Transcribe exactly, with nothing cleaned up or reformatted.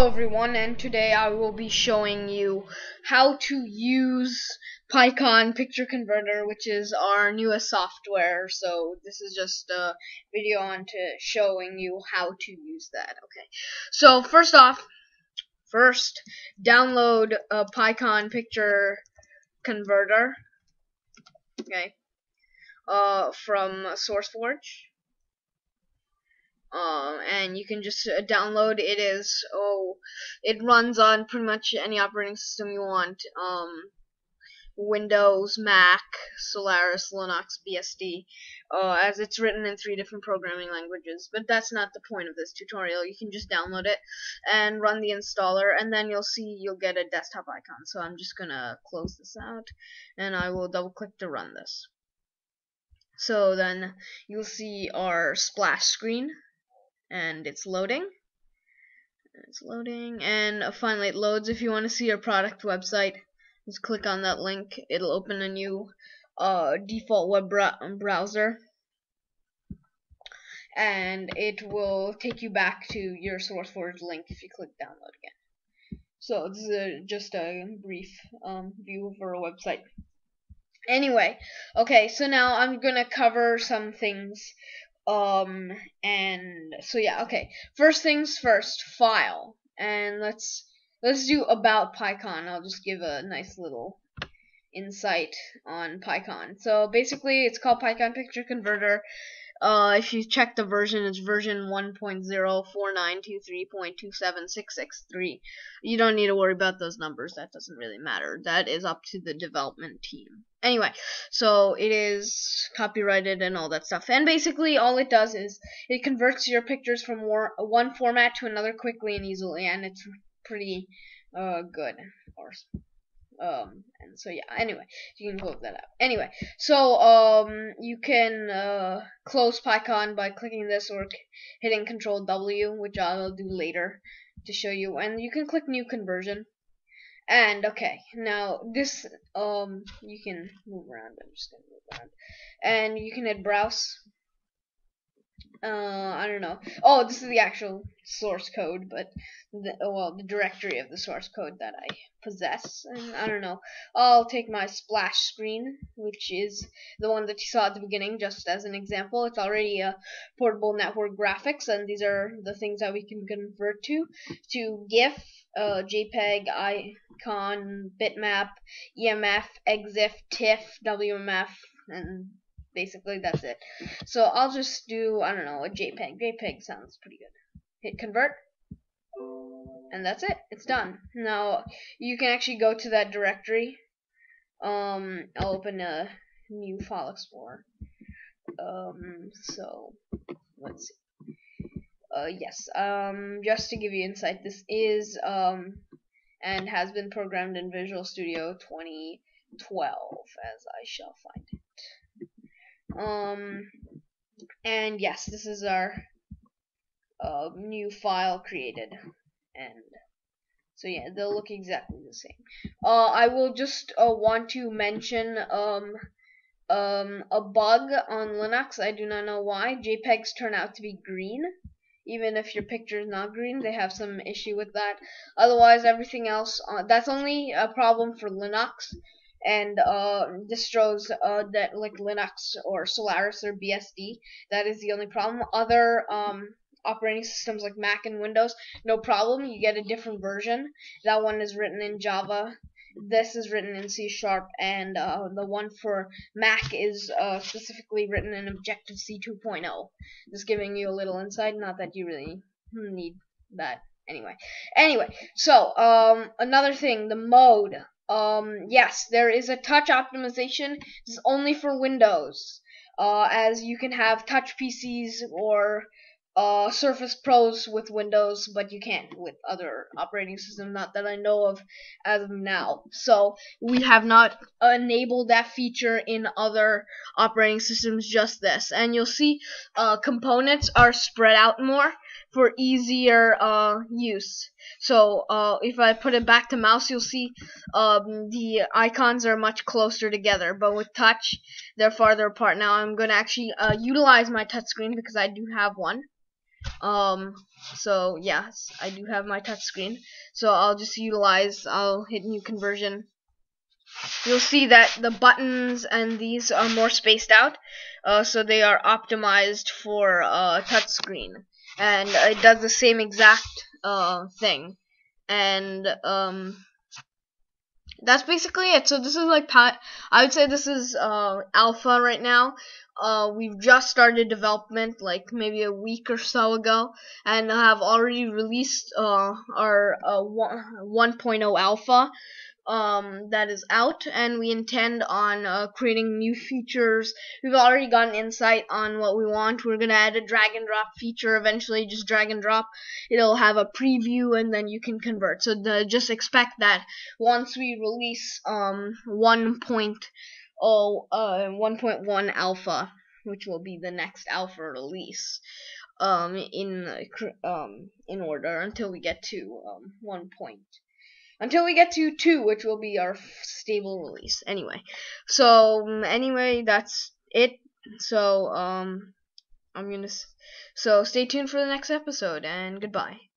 Hello everyone, and today I will be showing you how to use PiCon Picture Converter, which is our newest software. So this is just a video on to showing you how to use that. Okay, so first off, first download a PiCon Picture Converter. Okay, uh, from SourceForge. Um, and you can just uh, download it. Is oh, it runs on pretty much any operating system you want. Um, Windows, Mac, Solaris, Linux, B S D, uh, as it's written in three different programming languages. But that's not the point of this tutorial. You can just download it and run the installer, and then you'll see you'll get a desktop icon. So I'm just gonna close this out, and I will double click to run this. So then you'll see our splash screen. And it's loading. It's loading, and finally it loads. If you want to see your product website, just click on that link. It'll open a new uh, default web browser, and it will take you back to your SourceForge link if you click download again. So this is a, just a brief um, view of our website. Anyway, okay, so now I'm gonna cover some things. Um, and so yeah, okay. First things first, file, and let's let's do about PiCon. I'll just give a nice little insight on PiCon. So basically, it's called PiCon Picture Converter. Uh, if you check the version, it's version one point zero four nine two three point two seven six six three. You don't need to worry about those numbers. That doesn't really matter. That is up to the development team. Anyway, so it is copyrighted and all that stuff. And basically, all it does is it converts your pictures from one format to another quickly and easily, and it's pretty uh, good. Or Um, and so yeah, anyway, you can close that out. Anyway, so um, you can uh, close PiCon by clicking this or hitting Control W, which I'll do later to show you. And you can click New Conversion. And okay, now this um, you can move around. I'm just gonna move around, and you can hit Browse. Uh, I don't know. Oh, this is the actual source code, but the, well, the directory of the source code that I possess. And I don't know. I'll take my splash screen, which is the one that you saw at the beginning, just as an example. It's already a portable network graphics, and these are the things that we can convert to to GIF, uh, JPEG, icon, bitmap, E M F, EXIF, TIFF, W M F, and basically that's it. So I'll just do, I don't know, a JPEG. JPEG sounds pretty good. Hit convert, and that's it. It's done. Now you can actually go to that directory. Um, I'll open a new file explorer. Um, so let's see. Uh, yes. Um, just to give you insight, this is um and has been programmed in Visual Studio twenty twelve, as I shall find it. Um, and yes, this is our uh, new file created, and so yeah, they'll look exactly the same. Uh, I will just uh, want to mention um, um, a bug on Linux. I do not know why JPEGs turn out to be green, even if your picture is not green. They have some issue with that. Otherwise, everything else, uh, that's only a problem for Linux and uh, distros uh, that like Linux or Solaris or B S D. That is the only problem. Other um, operating systems like Mac and Windows, no problem. You get a different version. That one is written in Java. This is written in C Sharp, and uh, the one for Mac is uh, specifically written in Objective C two point oh. Just giving you a little insight. Not that you really need that. Anyway, anyway. So um, another thing, the mode. Um, yes, there is a touch optimization. This is only for Windows, uh, as you can have touch P Cs or uh, Surface Pros with Windows, but you can't with other operating systems, not that I know of as of now. So we have not enabled that feature in other operating systems, just this. And you'll see uh, components are spread out more for easier uh, use. So uh, if I put it back to mouse, you'll see um, the icons are much closer together, but with touch, they're farther apart. Now I'm going to actually uh, utilize my touch screen because I do have one. Um, so yes, I do have my touchscreen. So I'll just utilize. I'll hit new conversion. You'll see that the buttons and these are more spaced out, uh, so they are optimized for uh, touchscreen, and it does the same exact uh, thing. And um, that's basically it. So this is like pi- I would say this is uh, alpha right now. Uh, we've just started development like maybe a week or so ago, and have already released uh, our uh, one point oh alpha um, that is out, and we intend on uh, creating new features. We've already gotten insight on what we want. We're gonna add a drag and drop feature eventually. Just drag and drop. It'll have a preview, and then you can convert. So the, just expect that once we release um one point oh uh one point one alpha, which will be the next alpha release, um in um in order until we get to um one point. Until we get to two, which will be our stable release. Anyway, so um, anyway, that's it. So um, I'm gonna. S- so stay tuned for the next episode, and goodbye.